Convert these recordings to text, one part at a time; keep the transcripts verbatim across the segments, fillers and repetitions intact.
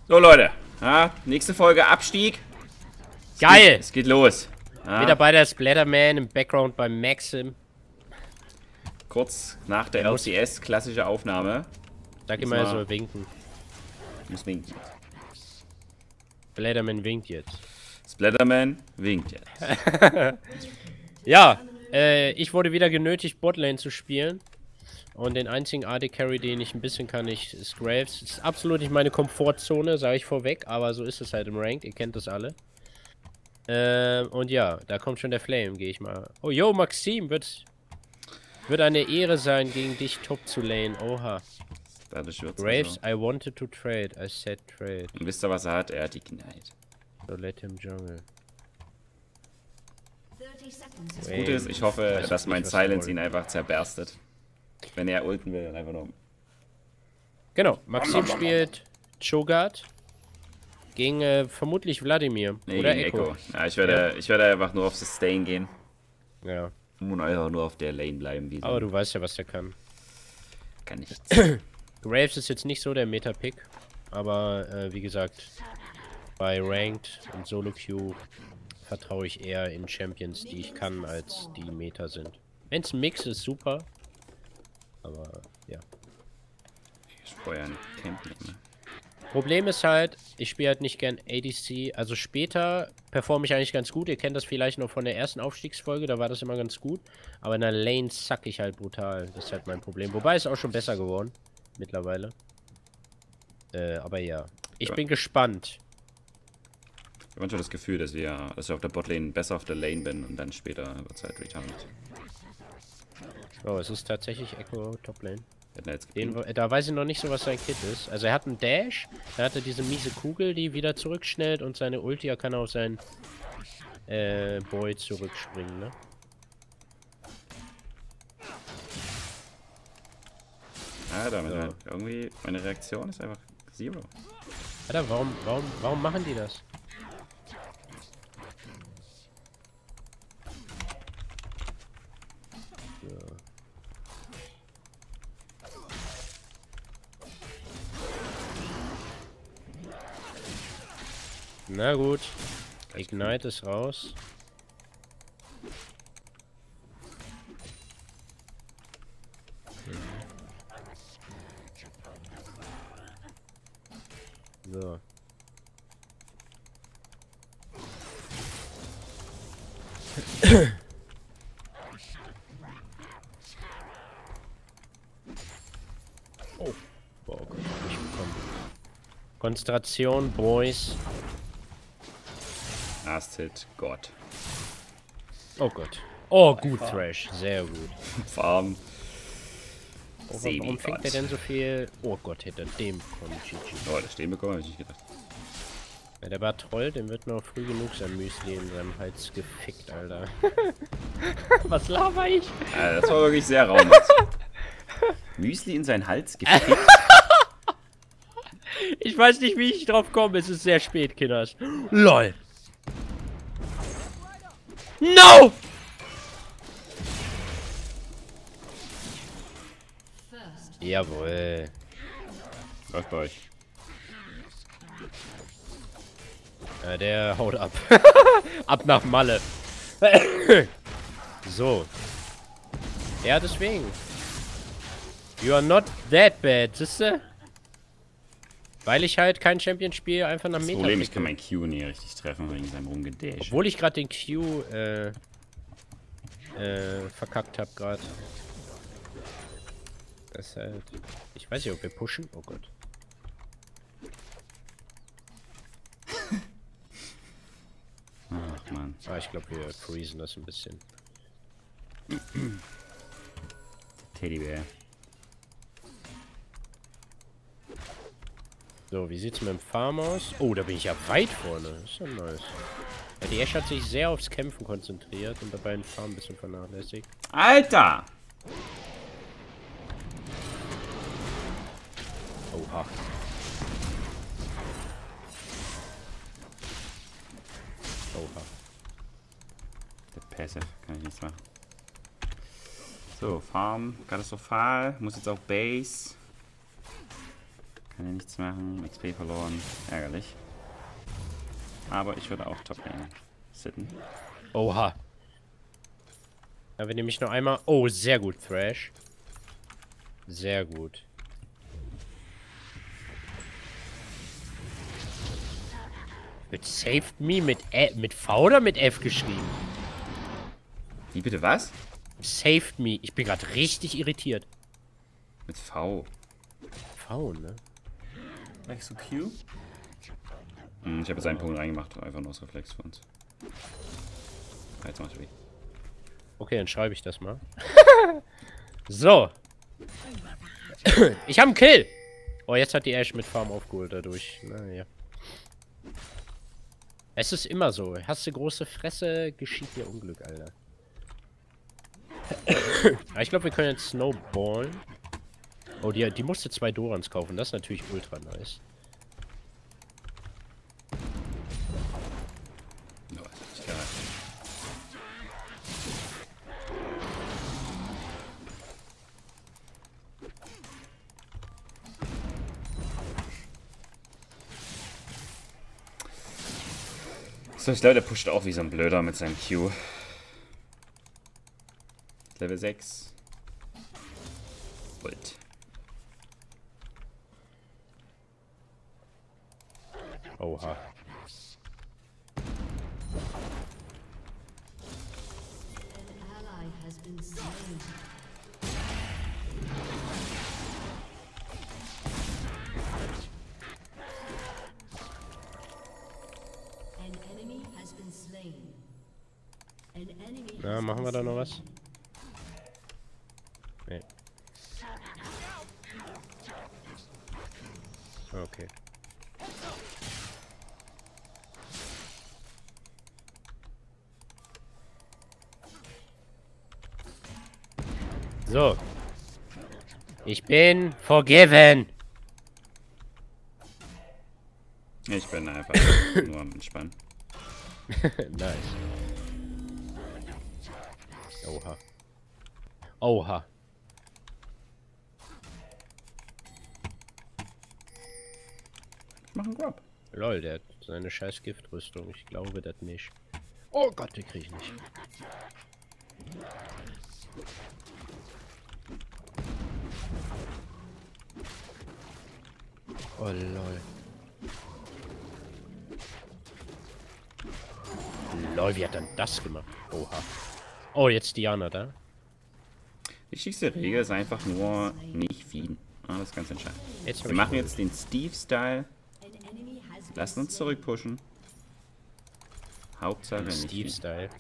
So, Leute. Ja, nächste Folge Abstieg. Es Geil! Geht, es geht los. Ja, Wieder bei der Splatterman im Background bei Maxim. kurz nach der Der L muss- C S, klassische Aufnahme. Sag Muss immer mal- so winken. Muss winken. Splatterman winkt jetzt. Splatterman winkt jetzt. Ja, äh, ich wurde wieder genötigt, Botlane zu spielen. Und den einzigen A D Carry, den ich ein bisschen kann, ich, ist Graves. Ist absolut nicht meine Komfortzone, sage ich vorweg, aber so ist es halt im Ranked, ihr kennt das alle. Ähm, und ja, da kommt schon der Flame, gehe ich mal. Oh, yo, Maxim, wird, wird eine Ehre sein, gegen dich top zu lane. Oha. Dadurch wird's Graves, also. I wanted to trade, I said trade. Und wisst ihr, was er hat? Er hat die Knight. So let him jungle. Das Gute ist, ich hoffe, Weiß dass nicht, mein was Silence sie ihn einfach zerberstet. Wenn er ulten will, dann einfach nur. Genau, Maxim spielt Cho'Gath gegen äh, vermutlich Wladimir Nee, oder gegen Echo. Echo. Ja, ich werde, ich werde einfach nur auf Sustain gehen. Ja, Und einfach nur auf der Lane bleiben. Wie so. aber du weißt ja, was der kann. Kann nichts. Graves ist jetzt nicht so der Meta-Pick, aber äh, wie gesagt, bei Ranked und Solo-Queue vertraue ich eher in Champions, die ich kann, als die Meta sind. Wenn es ein Mix ist, super. Aber ja. Ich vorher ein Camp nehmen. Problem ist halt, ich spiele halt nicht gern A D C. Also später performe ich eigentlich ganz gut. Ihr kennt das vielleicht noch von der ersten Aufstiegsfolge, da war das immer ganz gut. Aber in der Lane sack ich halt brutal. Das ist halt mein Problem. Wobei ist auch schon besser geworden. Mittlerweile. Äh, aber ja. Ich Ja. bin gespannt. Ich habe manchmal das Gefühl, dass wir, dass ich auf der Botlane besser auf der Lane bin und dann später wird es halt retarded. Oh, es ist tatsächlich Echo Toplane. Wir hätten jetzt Den, geblieben. da weiß ich noch nicht so, was sein Kit ist. Also er hat einen Dash, dann hat er diese miese Kugel, die wieder zurückschnellt und seine Ulti, er kann auf seinen äh, Boy zurückspringen, ne? Ja, damit So. halt irgendwie, meine Reaktion ist einfach Zero. Alter, warum, warum, warum machen die das? So. Na gut. Ignite ist raus. So. Oh. Boah, Gott, hab ich bekommen. Konzentration, Boys. Last Hit, Gott. Oh Gott. Oh, gut, Thrash. Sehr gut. Farm. Oh, Sebi warum fängt er Gott. denn so viel... Oh Gott, hätte er den bekommen, G G. Oh, das stehen bekommen, hab ich nicht gedacht. Ja, der war Troll, dem wird noch früh genug sein Müsli in seinem Hals gefickt, Alter. Was laber ich? Ja, das war wirklich sehr raumlos. Müsli in seinen Hals gefickt. Ich weiß nicht, wie ich drauf komme. Es ist sehr spät, Kinders. LOL. No! Jawohl. Läuft bei euch. Ja, der haut ab. Ab nach Malle. So. Ja, deswegen. You are not that bad, siehste? Weil ich halt kein Champion spiele, einfach nach Das Meta. Problem, ich kann klicke. mein Q nie richtig treffen wegen seinem Rumgedash. Obwohl ich gerade den Q äh, äh, verkackt habe gerade. Das ist halt. Ich weiß nicht, ob wir pushen. Oh Gott. Ach man. Ah, ich glaube, wir freezen das ein bisschen. Teddybär. So, wie sieht's mit dem Farm aus? Oh, da bin ich ja weit vorne. Das ist ja nice. Ja, die Ashe hat sich sehr aufs Kämpfen konzentriert und dabei den Farm ein bisschen vernachlässigt. Alter! Oha. Oha. Der Passive, kann ich nichts machen. So, Farm, katastrophal. Muss jetzt auch Base. Kann ja nichts machen. X P verloren. Ärgerlich. Aber ich würde auch Top-Lane sitten. Oha. Da wir nämlich noch einmal... Oh, sehr gut, Thrash. Sehr gut. Mit Saved Me mit, Ä mit V oder mit F geschrieben? Wie bitte was? Saved Me. Ich bin gerade richtig irritiert. Mit V. V, ne? Magst du Q? Hm, ich habe jetzt einen Punkt reingemacht, einfach nur aus Reflex für uns. Jetzt mach ich weh. Okay, dann schreibe ich das mal. So. Ich habe einen Kill. Oh, jetzt hat die Ashe mit Farm aufgeholt dadurch. Naja. Es ist immer so. Hast du große Fresse, geschieht dir Unglück, Alter. Aber ich glaube, wir können jetzt snowballen. Oh, die, die musste zwei Dorans kaufen. Das ist natürlich ultra nice. No, das ist geil. So, ich glaube, der pusht auch wie so ein Blöder mit seinem Q. Level sechs. Ult. Oha. Na, machen wir da noch was? Nee. Okay. So. Ich bin forgiven. Ich bin einfach nur am Entspannen. Nice. Oha. Oha. Ich mach einen Grab. Lol, der hat seine scheiß Giftrüstung. Ich glaube das nicht. Oh Gott, den krieg ich nicht. Oh lol. Lol, wie hat dann das gemacht? Oha. Oh, jetzt Diana da. Wichtigste Regel ist einfach nur nicht feeden. Ah, das ist ganz entscheidend. Jetzt Wir machen jetzt den Steve-Style. Lassen uns zurückpushen. Hauptsache nicht feeden. Steve-Style.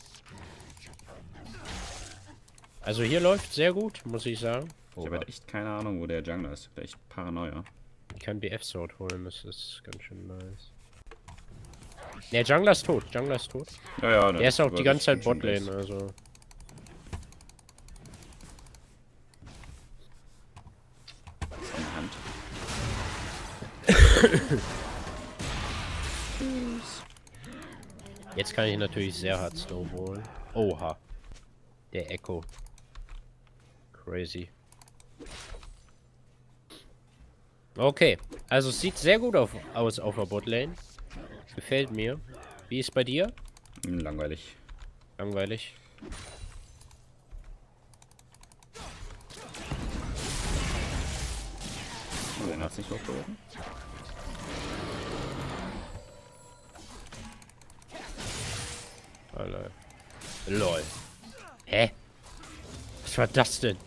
Also hier läuft sehr gut, muss ich sagen. Ich habe halt echt keine Ahnung, wo der Jungler ist. Vielleicht Paranoia. Ich kann B F-Sword holen, das ist ganz schön nice. Der Jungler ist tot, Jungler ist tot. Ja, ja, Der ist auch die ganze Zeit schon Botlane, also. in der Hand. Jetzt kann ich natürlich sehr hart snowballen. Oha. Der Echo. Crazy. Okay, also es sieht sehr gut auf, aus auf der Botlane. Gefällt mir. Wie ist bei dir? Hm, langweilig. Langweilig. Oh, den hat's nicht hochgehoben. Alter. Lol. Hä? Was war das denn?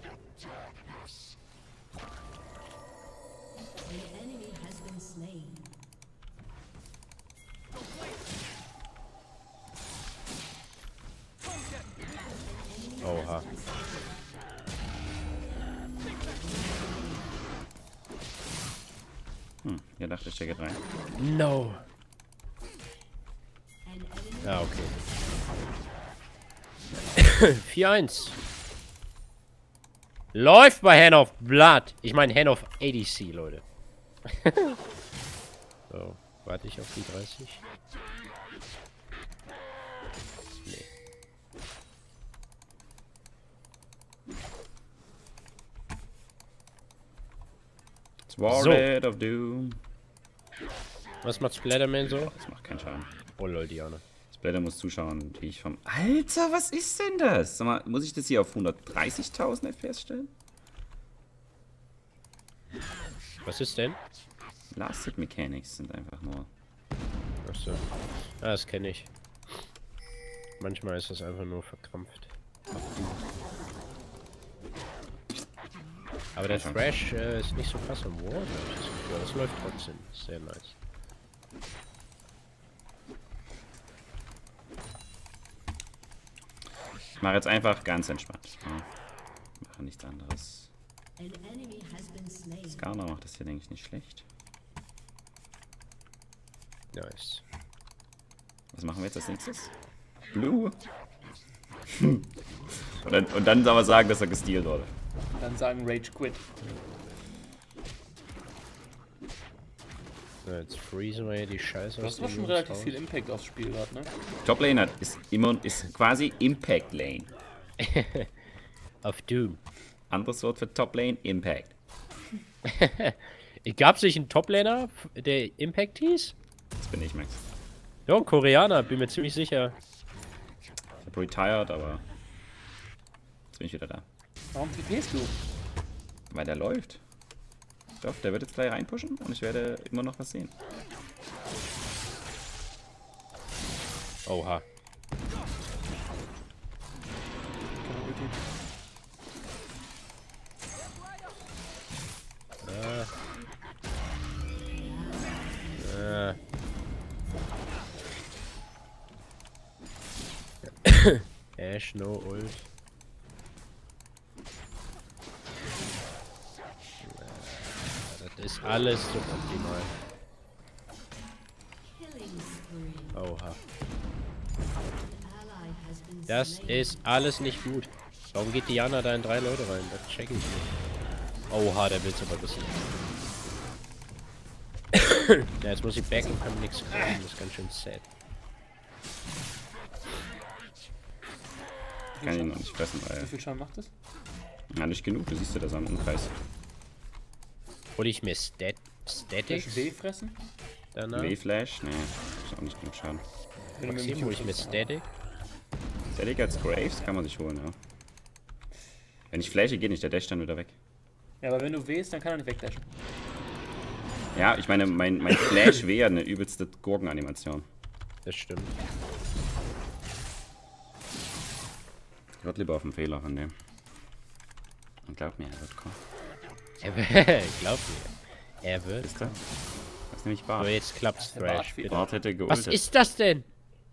Oha. Hm, ihr dachte, ich stecke rein. No. Ja, okay. vier eins. Läuft bei Hand of Blood. Ich meine Hand of A D C, Leute. So, warte ich auf die dreißig. Nee. Sword of Doom. Was macht Splatterman so? Das macht keinen Schaden. Oh lol, Diana. Splatter muss zuschauen, wie ich vom... Alter, was ist denn das? Sag mal, muss ich das hier auf hundertdreißigtausend F P S stellen? Was ist denn? Last Hit Mechanics sind einfach nur... Achso. Ah, das kenne ich. Manchmal ist das einfach nur verkrampft. Aber der Thrash äh, ist nicht so krass am Ward, hab ich das Gefühl. Das läuft trotzdem. Sehr nice. Ich mache jetzt einfach ganz entspannt. Ja. Mache nichts anderes. Skarner macht das hier, denke ich, nicht schlecht. Nice. Was machen wir jetzt als nächstes? Blue. und, dann, und dann aber sagen, dass er gestealt wurde. Dann sagen Rage Quit. So, jetzt freezen wir hier die Scheiße. Du hast aber schon relativ viel Impact aufs Spiel gerade, ne? Top Lane hat, ist immer ist quasi Impact Lane. Auf Doom. Anderes Wort für Top Lane, Impact. Gab es nicht einen Toplaner, der Impact hieß? Das bin ich, Max. Ja, ein Koreaner, bin mir ziemlich sicher. Ich hab retired, aber jetzt bin ich wieder da. Warum TPst du? Weil der läuft. Ich hoffe, der wird jetzt gleich reinpushen und ich werde immer noch was sehen. Oha. Äh. Äh. Ash, no ult. Das ist alles suboptimal. Oha. Das ist alles nicht gut. Warum geht Diana da in drei Leute rein? Das check ich nicht. Oha, der will's aber wissen. Ja, jetzt muss ich back und kann nichts kriegen. Das ist ganz schön sad. Ich kann ihn noch nicht fressen, weil... Wie viel Schaden macht das? Ja, nicht genug, du siehst ja das am Umkreis. Hol ich mir Stat Statics W fressen? danach? W-Flash? Nee, ist auch nicht genug Schaden. Wenn du mit dem Maxim, hol ich Cube mir frisst. Static? Static als Graves kann man sich holen, ja. Wenn ich flashe, geht nicht, der Dash dann wieder weg. Ja, aber wenn du W's, dann kann er nicht wegdashen. Ja, ich meine, mein, mein Flash wäre eine übelste Gurkenanimation. Das stimmt. Ich würde lieber auf den Fehler von dem. Und glaub mir, er wird kommen. Er wird, glaub mir. Er wird. Ist er? Das ist nämlich Aber Bart. jetzt klappt's, Der Bart Thrash. fehlt. Bitte. Bart hätte Was geultet. ist das denn?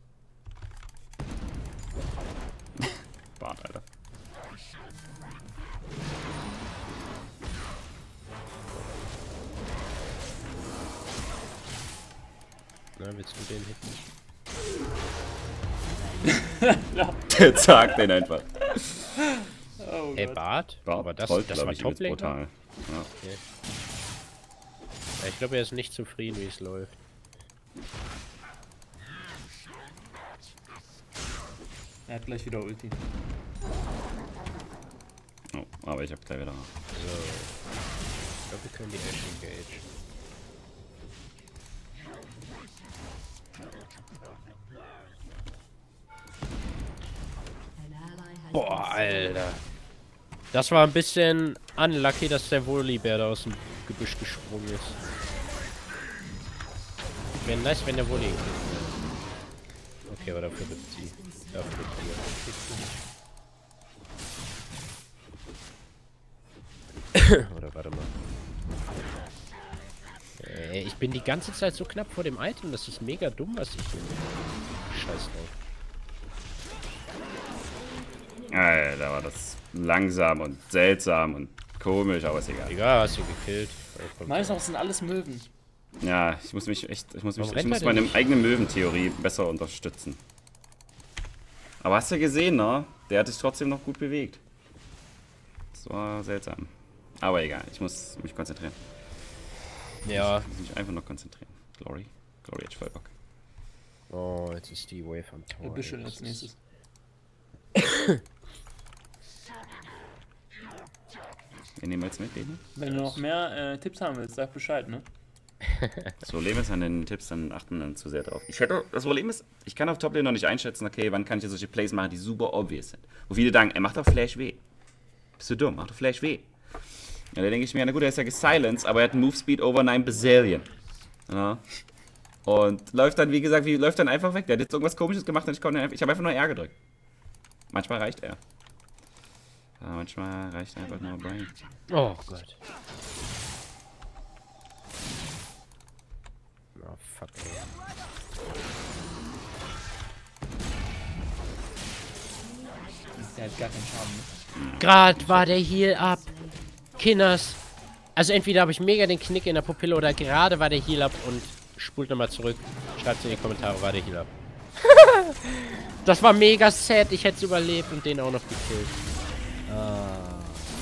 Bart, Alter. Na, willst du den hitten? Der sagt den einfach. Oh Ey, Gott. Bart? Bart Aber das, trollt, das glaub war ich, übelst Top-Lane? brutal. Ja. Ja, ich glaube, er ist nicht zufrieden, wie es läuft. Er hat gleich wieder Ulti. Oh, aber ich hab gleich wieder. So. Ich glaube, wir können die Ash engage. Boah, Alter. Das war ein bisschen unlucky, dass der Volibear da aus dem Gebüsch gesprungen ist. Wäre nice, wenn der Volley gekriegt wäre. Okay, aber dafür wird sie. Dafür wird sie. Oder warte mal. Äh, ich bin die ganze Zeit so knapp vor dem Item, das ist mega dumm, was ich bin. Scheiß drauf. Alter, war das langsam und seltsam und komisch, aber ist egal. Egal, hast du gekillt. Meines Erachtens sind alles Möwen. Ja, ich muss mich echt, ich muss mich, Warum ich rennt muss er denn meine nicht? eigene Möwentheorie besser unterstützen. Aber hast du gesehen, ne? Der hat sich trotzdem noch gut bewegt. Das war seltsam. Aber egal, ich muss mich konzentrieren. Ja. Ich muss mich einfach noch konzentrieren. Glory. Glory hat voll Bock. Oh, jetzt ist die Wave am Tor. Der Büschel ey, als das nächstes. Wir nehmen jetzt mit, den. Wenn du noch mehr äh, Tipps haben willst, sag Bescheid, ne? Das Problem ist an den Tipps, dann achten dann zu sehr drauf. Ich hätte, das Problem ist, ich kann auf Top-Lane noch nicht einschätzen, okay, wann kann ich solche Plays machen, die super obvious sind. Wo viele sagen, er macht doch Flash weh. Bist du dumm, macht doch Flash weh. Ja, da denke ich mir, na gut, er ist ja gesilenced, aber er hat einen Move Speed over nine Bazillion. Ja. Und läuft dann, wie gesagt, wie läuft dann einfach weg. Der hat jetzt irgendwas Komisches gemacht und ich konnte einfach, ich habe einfach nur R gedrückt. Manchmal reicht er. Ja, manchmal reicht einfach nur Brain. Oh Gott. Oh fuck. Der hat gar keinen Schaden, ne? Gerade war der Heal ab. Kinders. Also entweder habe ich mega den Knick in der Pupille oder gerade war der Heal ab und spult nochmal zurück. Schreibt in die Kommentare, war der Heal ab. Das war mega sad. Ich hätte es überlebt und den auch noch gekillt. Ah.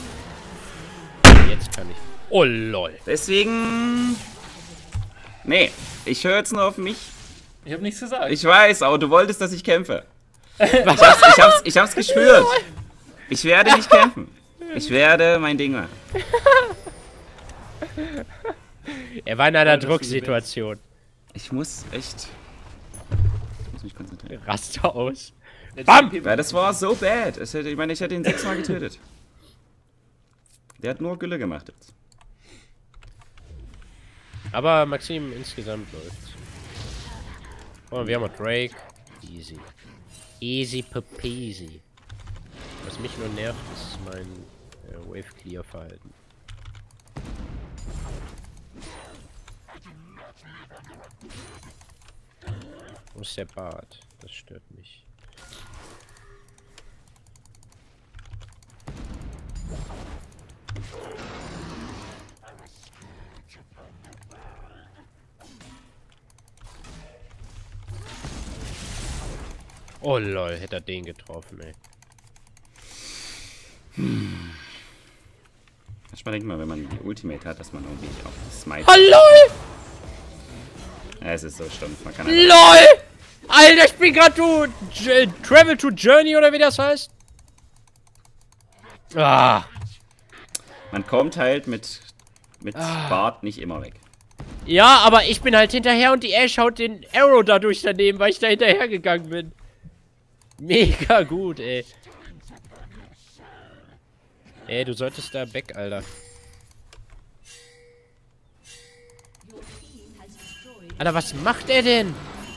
Jetzt kann ich. Oh lol. Deswegen... Nee, ich höre jetzt nur auf mich. Ich habe nichts gesagt. Ich weiß, aber du wolltest, dass ich kämpfe. Ich hab's, ich hab's, ich hab's gespürt. Ich werde nicht kämpfen. Ich werde mein Ding machen. Er war in einer Ja, dass du Drucksituation. Ich muss echt... Ich muss mich konzentrieren. Raste aus. Jetzt Bam! P P. Weil das war so bad. Es hätte, ich meine, ich hätte ihn sechsmal getötet. Der hat nur Gülle gemacht jetzt. Aber Maxim insgesamt läuft's. Oh, wir haben noch Drake. Easy. Easy peasy. Was mich nur nervt, ist mein äh, Wave Clear Verhalten. Wo ist der Bart? Das stört mich. Oh lol, hätte er den getroffen, ey. Hm. Manchmal denkt man, wenn man die Ultimate hat, dass man irgendwie auf die Smite... Hallo! Ja, es ist so stumpf, man kann einfach... LOL! Alter, ich bin gerade to J Travel to Journey oder wie das heißt. Ah. Man kommt halt mit, mit Ah. Bart nicht immer weg. Ja, aber ich bin halt hinterher und die Ash haut den Arrow dadurch daneben, weil ich da hinterher gegangen bin. Mega gut, ey. Ey, du solltest da weg, Alter. Alter, was macht er denn?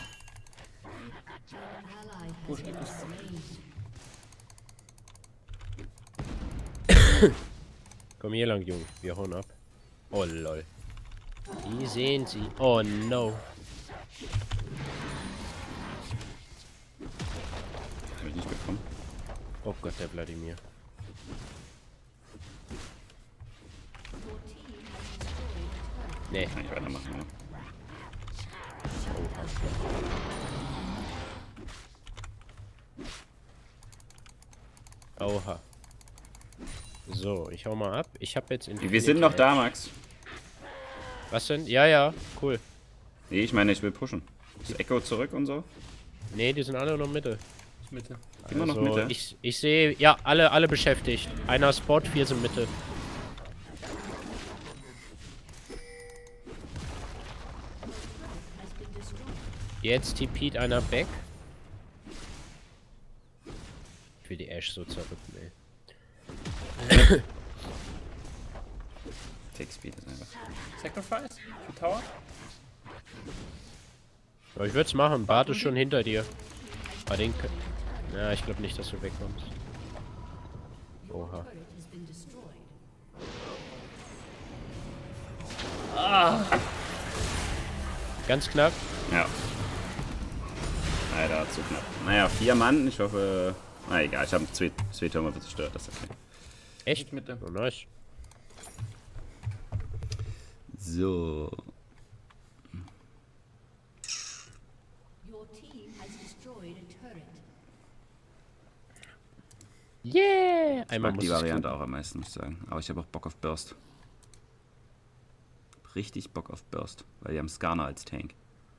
Komm hier lang, Junge. Wir hauen ab. Oh, lol. Die sehen sie. Oh, no. Hab ich nicht bekommen. Oh Gott, der Wladimir. Nee. Kann ich weitermachen, ja. Oha. So, ich hau mal ab. Ich hab jetzt in. Wir sind noch da, Max. Was denn? Ja, ja, cool. Nee, ich meine, ich will pushen. Ist Echo zurück und so? Nee, die sind alle noch Mitte. Mitte. Immer noch Also, Mitte? Ich, ich sehe, ja, alle, alle beschäftigt. Einer Spot, vier sind Mitte. Jetzt TP't einer back. Ich will die Ash so zerrücken, ey. Take Speed ist einfach. Sacrifice? Für Tower? Aber ich würde es machen. Bart ist schon hinter dir. Bei den. Ja, ich glaube nicht, dass du wegkommst. Oha. Ah! Ganz knapp. Ja. Alter, zu knapp. Naja, vier Mann. Ich hoffe... Na egal, ich habe zwei, zwei Türme zerstört. Das ist okay. Echt? Mitte. Oh, nice. So. Your team has destroyed a turret. Yeah! Ich Einmal mag muss die es Variante klappen. auch am meisten, muss ich sagen. Aber ich habe auch Bock auf Burst. Richtig Bock auf Burst. Weil die haben Skarner als Tank.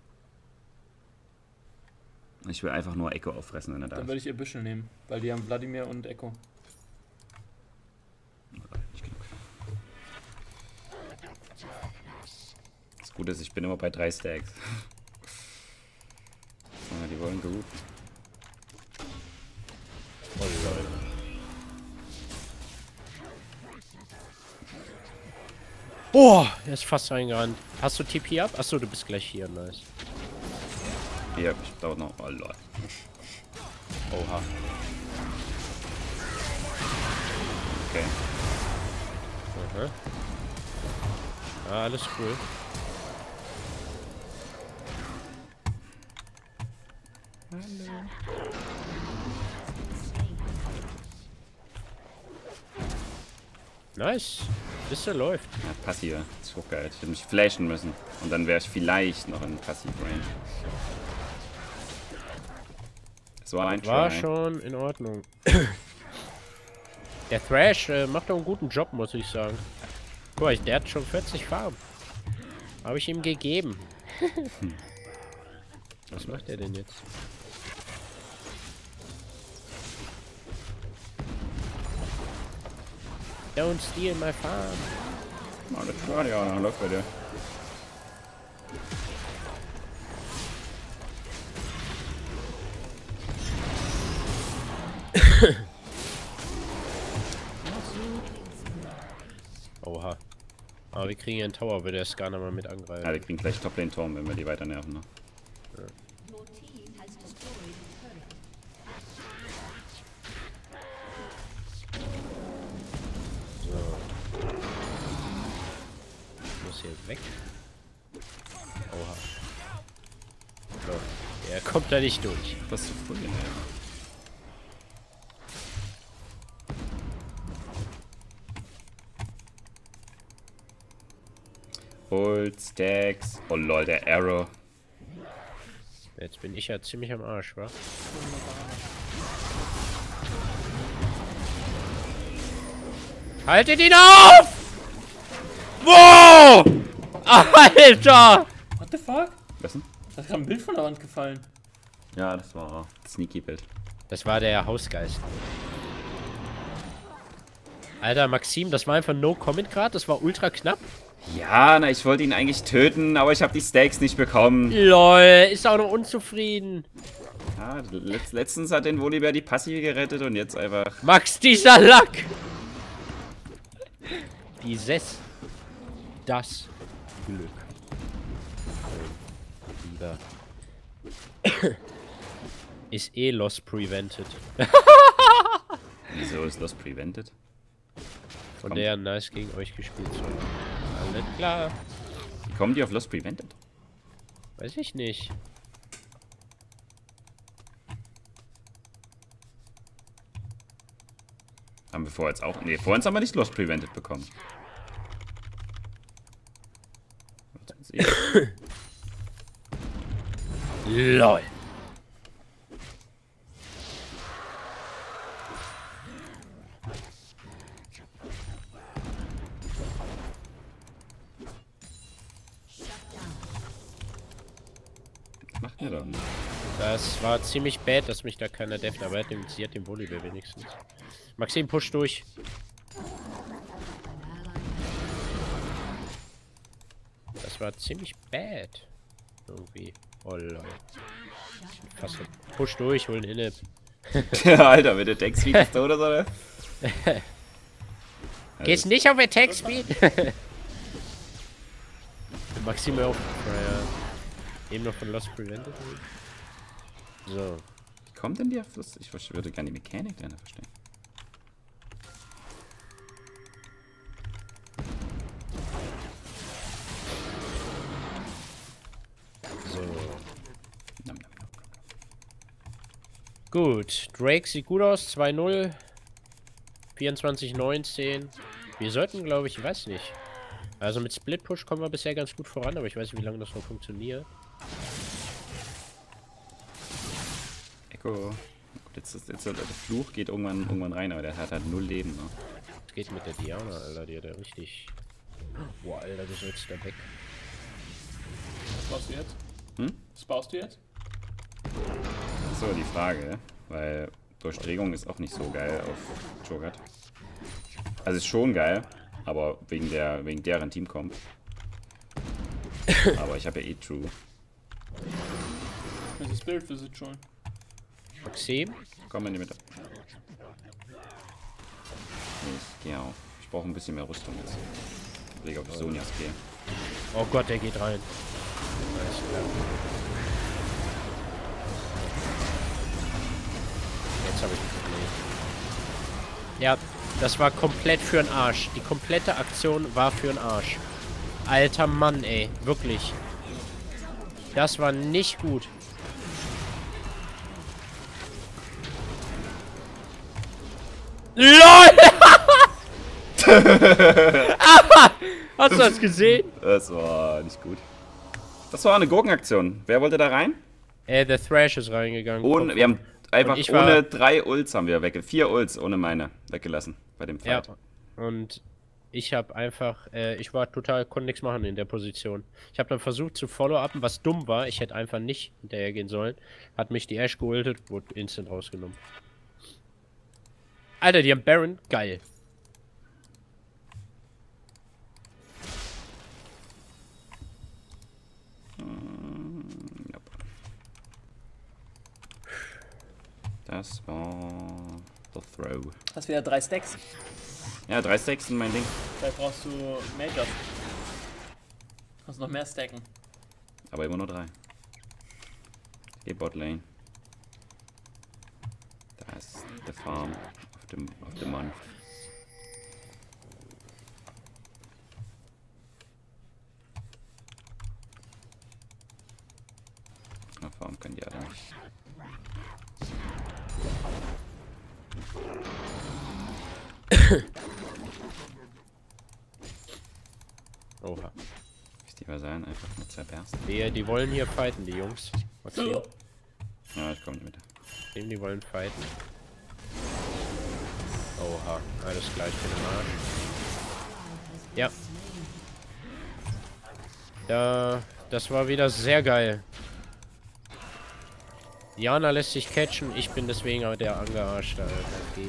Ich will einfach nur Echo auffressen, wenn er da Dann ist. würde ich ihr Büschel nehmen, weil die haben Wladimir und Echo. Nicht genug. Gut ist, ich bin immer bei drei Stacks. Ah, die wollen gut. Oh, Leute. Oh, er ist fast reingerannt. Hast du T P ab? Achso, du bist gleich hier, nice. Hier, ich dauert noch. Oh lol. Oha. Okay. Aha. Ah, alles cool. Nice. Liste läuft. Ja, passiv. Das ist so geil. Ich hätte mich flashen müssen. Und dann wäre ich vielleicht noch in Passiv-Range. Das war ein War Try. schon in Ordnung. Der Thrash äh, macht doch einen guten Job, muss ich sagen. Guck mal, der hat schon vierzig Farben. Habe ich ihm gegeben. Was macht er denn jetzt? Don't steal my farm. Oh, das war ja läuft bei dir. Oha. Aber wir kriegen ja einen Tower, würde der Skarner mal mit angreifen. Ja, wir kriegen gleich Top-Lane-Turm, wenn wir die weiter nerven. Ne? Your team has destroyed a turret. So. Ich muss hier weg. Oha. So. Er kommt da nicht durch. Was zu früh, ne? Ult, Stacks. Oh lol, der Arrow. Jetzt bin ich ja ziemlich am Arsch, wa? Haltet ihn auf! Wow! Alter! What the fuck? Was denn? Da ist gerade ein Bild von der Wand gefallen. Ja, das war Sneaky Bild. Das war der Hausgeist. Alter, Maxim, das war einfach no comment gerade. Das war ultra knapp. Ja, na, ich wollte ihn eigentlich töten, aber ich habe die Stacks nicht bekommen. Lol, ist auch noch unzufrieden. Ja, letzt, letztens hat den Volibear die Passive gerettet und jetzt einfach... Max, dieser Lack! Dieses. Das Glück. Lieber. Ist eh Loss Prevented. Wieso ist Lost Prevented? Von Kommt. der nice gegen euch gespielt zu haben. Alles klar. Wie kommen die auf Lost Prevented? Weiß ich nicht. Haben wir vorher jetzt auch... Ne, vor uns haben wir nicht Lost Prevented bekommen. LOL. Was macht ihr dann? Das war ziemlich bad, dass mich da keiner defft, aber er hat den, sie hat den Volleyball wenigstens. Maxim, push durch. Das war ziemlich bad. Irgendwie. Oh lol. Fast push durch, holen Inhib. Alter, wenn der Deck Speed ist oder so, oder? Gehst nicht auf Attack Speed? Maxim auf. Naja. Eben noch von Lost Prevented. So. Wie kommt denn die auf Lost? Ich würde gerne die Mechanik dahinter verstehen. So. Nam, nam, nam. Gut. Drake sieht gut aus. zwei null. vierundzwanzig neunzehn. Wir sollten, glaube ich, ich weiß nicht. Also mit Split Push kommen wir bisher ganz gut voran, aber ich weiß nicht, wie lange das noch funktioniert. Echo. Jetzt, ist, jetzt der Fluch geht irgendwann, irgendwann rein, aber der hat halt null Leben. Ne? Was geht mit der Diana, Alter? Die hat ja richtig... Boah, Alter, du sollst da weg. Was baust du jetzt? Hm? Was baust du jetzt? So, die Frage, weil Durchdringung ist auch nicht so geil auf Cho'Gath. Also ist schon geil, aber wegen der wegen deren Team kommt. Aber ich habe ja eh True. Welches Bild für sie schon? Maxim? Komm in die Mitte. Ich gehe auf. Ich brauche ein bisschen mehr Rüstung jetzt. Ich lege auf die Sonias gehe. Oh Gott, der geht rein. Alles klar. Jetzt habe ich ein Problem. Ja, das war komplett für den Arsch. Die komplette Aktion war für den Arsch. Alter Mann, ey. Wirklich. Das war nicht gut. LOL! Hast du das gesehen? Das war nicht gut. Das war eine Gurkenaktion. Wer wollte da rein? Äh, der Thrash ist reingegangen. Ohne, wir haben einfach ich war- ohne drei Ults haben wir wegge... Vier Ults ohne meine weggelassen bei dem Ja, Fight. und ich habe einfach, äh, ich war total, konnte nichts machen in der Position. Ich habe dann versucht zu follow-upen, was dumm war. Ich hätte einfach nicht hinterhergehen sollen. Hat mich die Ashe geultet, wurde instant rausgenommen. Alter, die haben Baron, geil. Das war der Throw. Hast wieder drei Stacks. Ja, drei Stacks sind mein Ding. Vielleicht brauchst du Majors. Kannst noch mehr stacken. Aber immer nur drei. Die Botlane. Da ist der Farm auf dem, auf dem Mann. Na, Farm können die alle nicht. Oha. Ist die Vasallen einfach nur zerbersten? Die, die wollen hier fighten, die Jungs. Maxim, Ja, ich komme nicht mit. Maxim, die wollen fighten. Oha, alles gleich für den Arsch. Ja. Ja, das war wieder sehr geil. Diana lässt sich catchen, ich bin deswegen aber der angearschte, Alter. G G.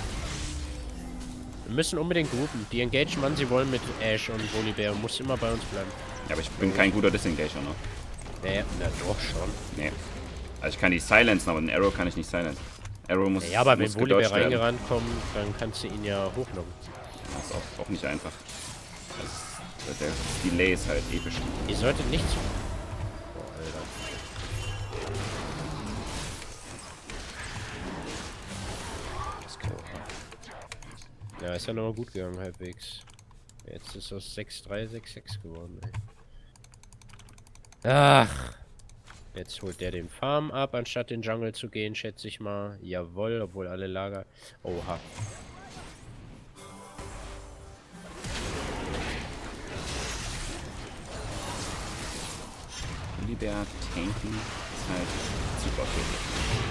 Wir müssen unbedingt groupen. Die engagen, wann sie wollen mit Ashe und Volibear. Muss immer bei uns bleiben. Ja, aber ich bin kein guter Disengager noch. Nee, na doch schon. Nee. Also ich kann die silenzen, aber den Arrow kann ich nicht silenzen. Arrow muss Ja, aber wenn muss Volibear gedodged werden. reingerannt kommt, dann kannst du ihn ja hochlocken. Das ist auch, auch nicht einfach. Das, der Delay ist halt episch. Ihr solltet nicht zu... Boah, Alter. Ja, ist ja nochmal gut gegangen, halbwegs. Jetzt ist das sechs drei, sechs sechs geworden, ey. Ach. Jetzt holt der den Farm ab, anstatt den Jungle zu gehen, schätze ich mal. Jawohl, obwohl alle Lager... Oha. Volibear tanken ist halt super viel.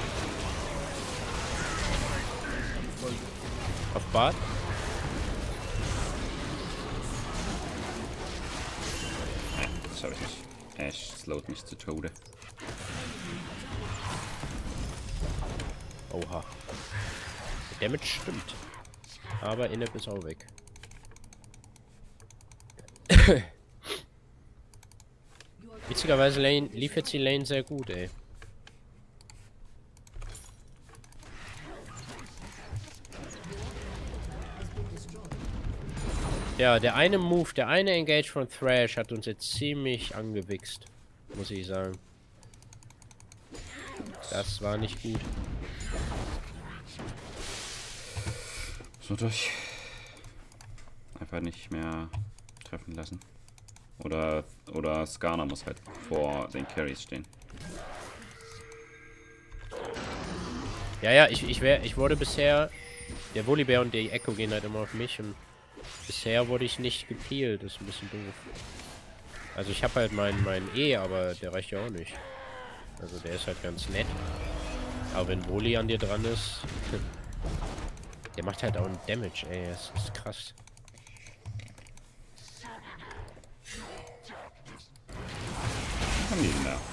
Auf Bart? Nein, das schaffe ich nicht. Ash slowt mich zu Tode. Oha. Der Damage stimmt. Aber Inep ist auch weg. Witzigerweise Lane, lief jetzt die Lane sehr gut, ey. Ja, der eine Move, der eine Engage von Thrash hat uns jetzt ziemlich angewichst, muss ich sagen. Das war nicht gut. So durch. Einfach nicht mehr treffen lassen. Oder, oder Skarner muss halt vor den Carries stehen. Ja, ja, ich, ich, wär, ich wurde bisher... Der Volibear und die Echo gehen halt immer auf mich und bisher wurde ich nicht gepeelt. Das ist ein bisschen doof. Also ich habe halt meinen mein E, aber der reicht ja auch nicht. Also der ist halt ganz nett. Aber wenn Voli an dir dran ist... Der macht halt auch einen Damage, ey. Das ist krass. Was haben die denn da?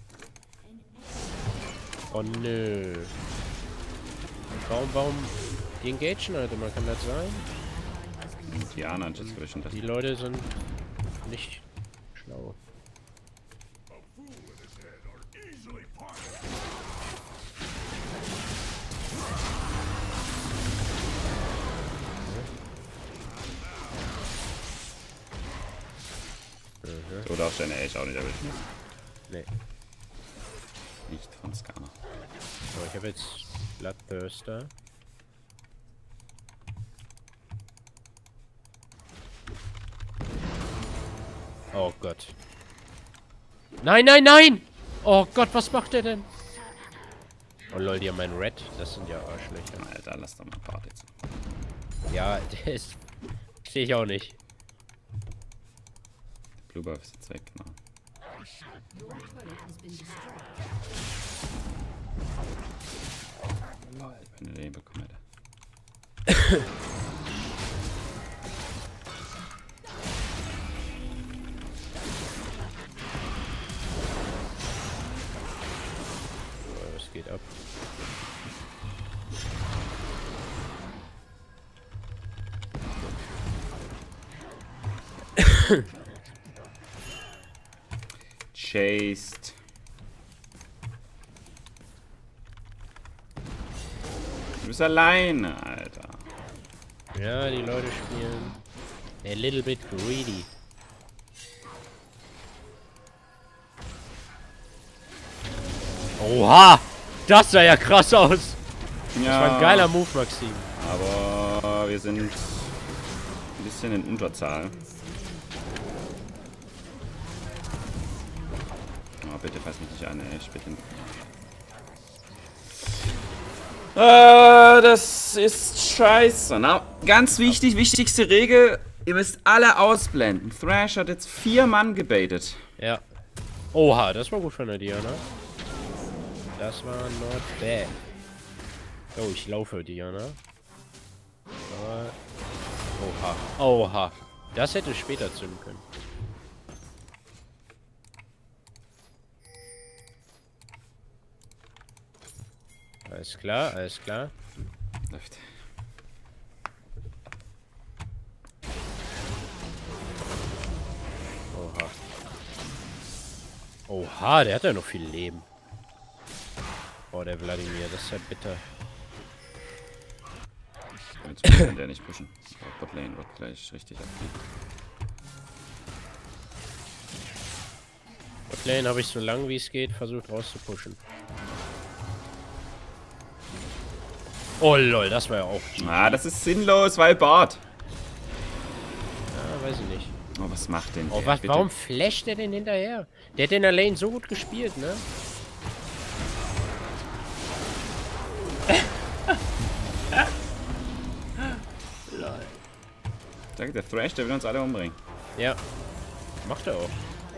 Oh nö. Warum, warum... Die engagen, Alter, man kann das sein. Diana just zwischen das. Die Leute sind nicht schlau. Du darfst deine Ashe auch nicht erwischen. Nee. Nicht von Skarner. So, ich habe jetzt Bloodthirster. Oh Gott. Nein, nein, nein! Oh Gott, was macht der denn? Oh lol, die haben meinen Red. Das sind ja Arschlöcher. Alter, lass doch mal Part jetzt. Ja, der ist... Sehe ich auch nicht. Blue Buff ist jetzt weg, genau. Your turret has been destroyed. Wenn du den bekommst, Alter. Oh, was geht ab? Chased. Du bist alleine, Alter. Ja, die Leute spielen a little bit greedy. Oha! Das sah ja krass aus! Ja, Das war ein geiler Move, Maxim. aber wir sind ein bisschen in Unterzahl. Oh, bitte fass mich nicht an, ey. Ich bitte. Äh, das ist scheiße. Na, ganz wichtig, wichtigste Regel. Ihr müsst alle ausblenden. Thrash hat jetzt vier Mann gebaitet. Ja. Oha, das war gut von der Diana. Das war not bad. Oh, ich laufe, Diana. Aber... Oha. Oha. Das hätte später zünden können. Alles klar, alles klar. Läuft. Oha. Oha, der hat ja noch viel Leben. Oh, der Wladimir, das ist ja bitter. Jetzt kann der nicht pushen. Oh, Botlane wird gleich richtig abfliegen. Botlane habe ich so lange wie es geht versucht rauszupushen. Oh lol, das war ja auch G G. Ah, das ist sinnlos, weil Bart. Ja, weiß ich nicht. Oh, was macht denn Oh, der? was, Bitte? warum flasht der denn hinterher? Der hat in der Lane so gut gespielt, ne? Danke, der Thrash, der will uns alle umbringen. Ja. Macht er auch.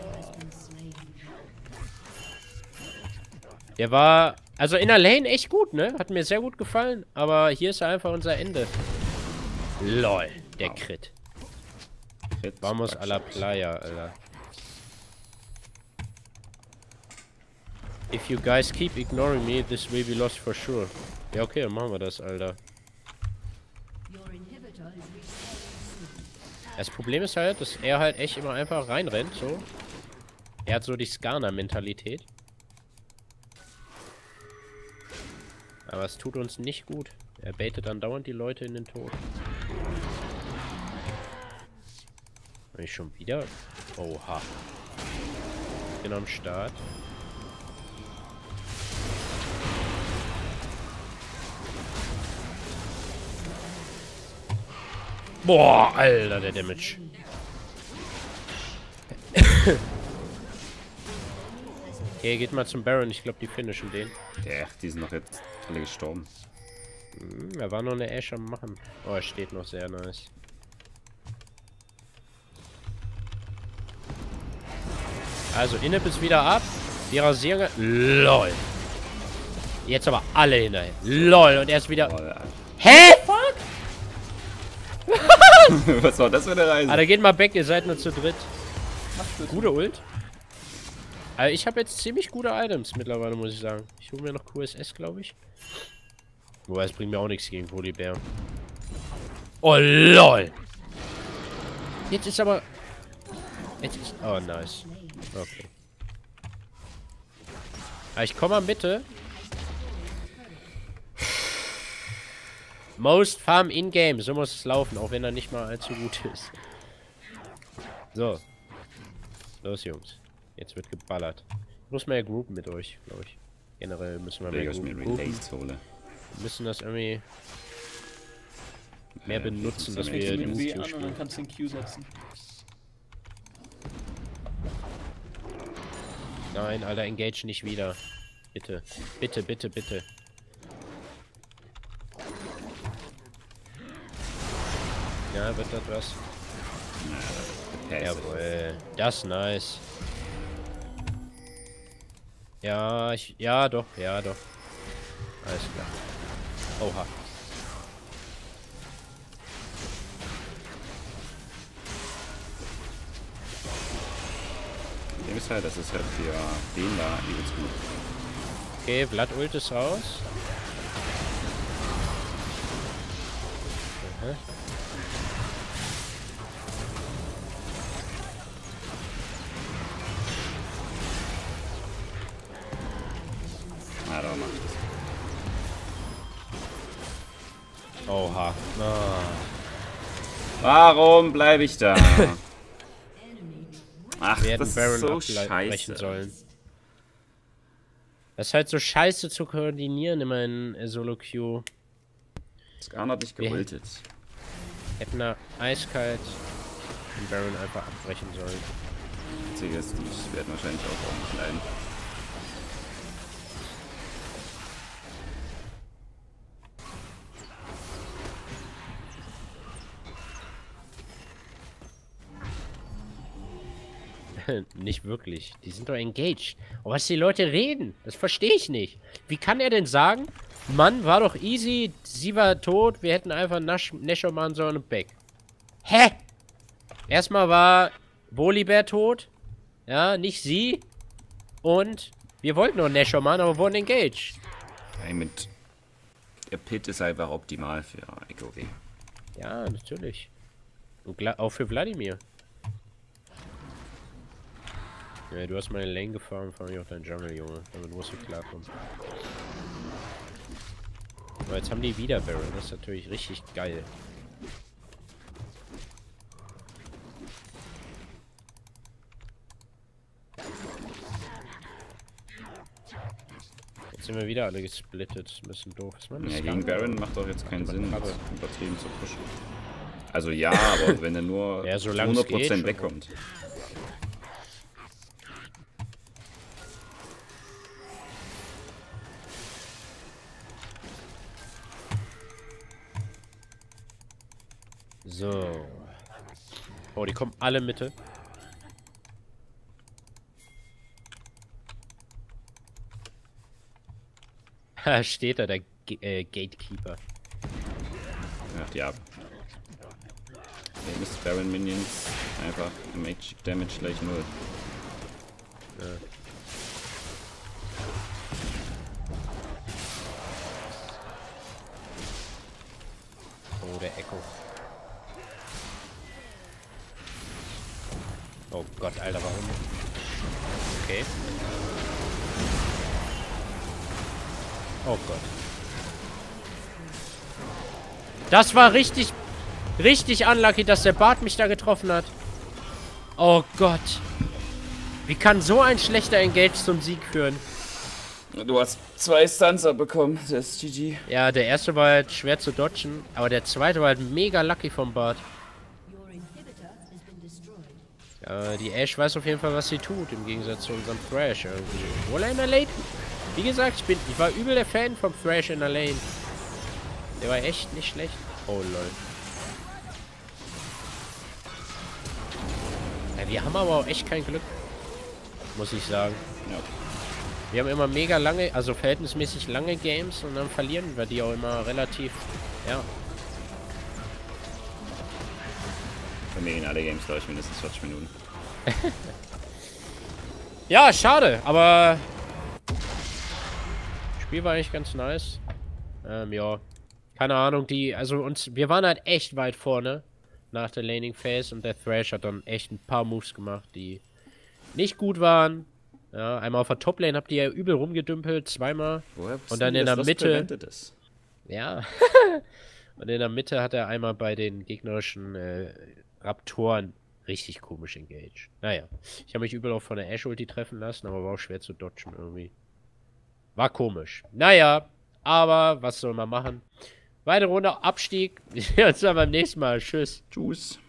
Der war, also in der Lane echt gut, ne? Hat mir sehr gut gefallen. Aber hier ist einfach unser Ende. Lol, der Wow. Crit. Crit, Vamos Quatsch. a la playa, Alter. If you guys keep ignoring me, this will be lost for sure. Ja, okay, dann machen wir das, Alter. Your inhibitor is respawning soon. Das Problem ist halt, dass er halt echt immer einfach reinrennt, so. Er hat so die Skarner-Mentalität. Aber es tut uns nicht gut. Er baitet dann dauernd die Leute in den Tod. Bin ich schon wieder? Oha. Bin am Start. Boah, Alter, der Damage. Okay, geht mal zum Baron. Ich glaube, die finishen den. Ja, die sind doch jetzt alle gestorben. Hm, er war noch eine Ashe am machen. Oh, er steht noch sehr nice. Also, Inhib ist wieder ab. Die rasieren. LOL. Jetzt aber alle hinterher. LOL. Und er ist wieder. Oh, Alter. Hä? Fuck? Was war das für eine Reise? Ah, da geht mal weg. Ihr seid nur zu dritt. Mach's gut. Gute Ult. Also ich habe jetzt ziemlich gute Items mittlerweile, muss ich sagen. Ich hole mir noch Q S S, glaube ich. Wobei, es bringt mir auch nichts gegen Volibear. Oh, lol. Jetzt ist aber... Jetzt ist... Oh, nice. Okay. Ah, ich komme mal Mitte. Most Farm in-game. So muss es laufen, auch wenn er nicht mal allzu gut ist. So. Los, Jungs. Jetzt wird geballert. Ich muss mehr groupen mit euch, glaube ich. Generell müssen wir mehr Vegas mir groupen. Relays hole. Wir müssen das irgendwie mehr Äh, benutzen, dass das wir Mit W Duo an und spielen. dann kannst du den Q setzen. Nein, Alter, engage nicht wieder. Bitte. Bitte, bitte, bitte. Ja, wird das was? Passive. Jawohl. Das ist nice. Ja, ich. Ja, doch, ja, doch. Alles klar. Oha. Dem ist halt, das ist halt für den da übelst gut. Okay, Vlad Ult ist raus. Aha. Ah, da macht es. Oha. Ah. Warum bleibe ich da? Ach, Wir hätten das ist Baron so abbrechen scheiße. sollen. Das ist halt so scheiße zu koordinieren immer in äh, Solo-Queue. Skarn hat nicht Wir geultet. Hätten da eiskalt den Baron einfach abbrechen sollen. Einzige ist, die werden wahrscheinlich auch ordentlich leiden. Nicht wirklich. Die sind doch engaged. Aber was die Leute reden, das verstehe ich nicht. Wie kann er denn sagen, Mann, war doch easy, sie war tot, wir hätten einfach Nash Nesho machen sollen und Back. Hä? Erstmal war Volibear tot. Ja, nicht sie. Und wir wollten noch Nesho machen, aber wurden engaged. Ey, mit der Pit ist einfach optimal für Echo W. Ja, natürlich. Und gla- auch für Wladimir. Ja, du hast meine Lane gefahren, fahr ich auch deinen Jungle, Junge. Damit musst du klarkommen. Aber jetzt haben die wieder Baron, das ist natürlich richtig geil. Jetzt sind wir wieder alle gesplittet. Das ist ein bisschen doof. Was man Ja, gegen Baron macht doch jetzt keinen Sinn, Aber- übertrieben zu pushen. Also ja, aber wenn er nur Ja, zu solange es hundert geht, Prozent schon. wegkommt. So. Oh, die kommen alle Mitte. Ha, steht da, der G äh, Gatekeeper. Ja, die ab. Der ist Baron Minions einfach Magic Damage gleich null. Oh, der Echo. Oh Gott, Alter, warum? Okay. Oh Gott. Das war richtig, richtig unlucky, dass der Bart mich da getroffen hat. Oh Gott. Wie kann so ein schlechter Engage zum Sieg führen? Du hast zwei Stuns abbekommen, das ist G G. Ja, der erste war halt schwer zu dodgen, aber der zweite war halt mega lucky vom Bart. Your inhibitor has been destroyed. Ja, die Ashe weiß auf jeden Fall, was sie tut, im Gegensatz zu unserem Thrash irgendwie. Obwohl er in der Lane. Wie gesagt, ich, bin, ich war übel der Fan vom Thrash in der Lane. Der war echt nicht schlecht. Oh lol. Ja, wir haben aber auch echt kein Glück. Muss ich sagen. Ja. Wir haben immer mega lange, also verhältnismäßig lange Games und dann verlieren wir die auch immer relativ, ja. Bei mir gehen alle Games, glaube ich, mindestens vierzig Minuten. Ja, schade, aber Spiel war eigentlich ganz nice. Ähm, ja. Keine Ahnung, die, also uns, wir waren halt echt weit vorne nach der Laning Phase und der Thrash hat dann echt ein paar Moves gemacht, die nicht gut waren. Ja, einmal auf der Toplane habt ihr ja übel rumgedümpelt, zweimal. Woher Und wussten dann die, in dass der das Mitte. prevented ist? Ja. Und in der Mitte hat er einmal bei den gegnerischen äh, Raptoren richtig komisch engaged. Naja. Ich habe mich übel auch von der Ash-Ulti treffen lassen, aber war auch schwer zu dodgen irgendwie. War komisch. Naja, aber was soll man machen? Weitere Runde Abstieg. Wir sehen uns dann beim nächsten Mal. Tschüss. Tschüss.